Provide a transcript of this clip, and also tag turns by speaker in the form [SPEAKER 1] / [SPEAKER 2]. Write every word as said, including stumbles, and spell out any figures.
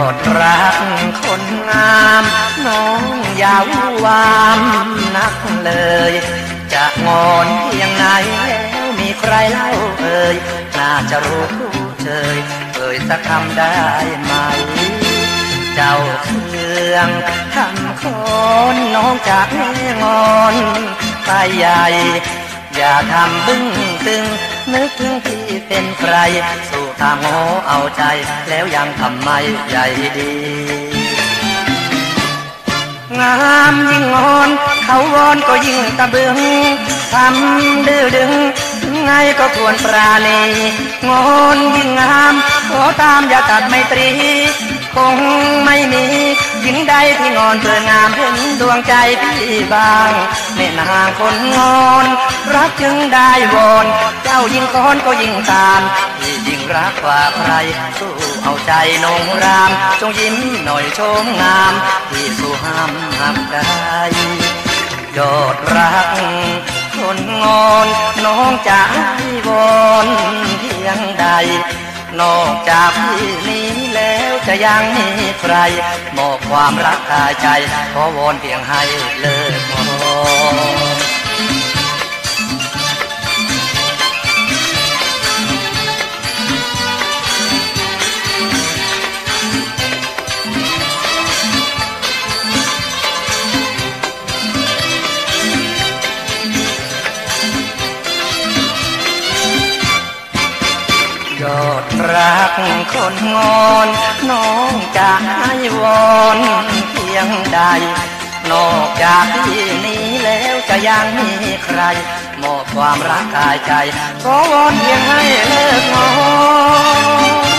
[SPEAKER 1] ดรักคนงามน้องอย่าวู่วามนักเลยจะงอนเพียงไหนแล้วมีใครเล่าเอ่ยน่าจะรู้คู่เชยเอ่ยสักคำได้ไหมเจ้าเครื่องทำคนน้องจากแน่งอนไปใหญ่อย่าทำบึ้งตึงนึกถึงพี่เป็นใครสู้ตามโง่เอาใจแล้วยังทำไมใหญ่ดีงามยิ่งงอนเขาวอนก็ยิ่งตะบึงทำดื้อดึงไงก็ควรปราณีงอนยิ่งงามขอตามอย่าตัดไมตรีคงไม่มีหญิงใดที่งอนเพื่องามเห็นดวงใจพี่บางแม่นางคนงอนรักจึงได้วอนเจ้ายิ่งก้อนก็ยิ่งตามพี่ยิ่งรักกว่าใครสู้เอาใจนงรามจงยิ้มหน่อยชมงามพี่สู้ห้ามหักได้ยอดรักคนงอนน้องจะให้วอนเพียงใดนอกจากพี่นี้แล้วจะยังมีใครมอบความรักกายใจขอวอนเพียงให้เลิกมองยอดรักคนงอนน้องจะให้วอนเพียงใดนอกจากที่นี้แล้วจะยังมีใครมอบความรักกายใจขอวอนเพียงให้เลิกงอน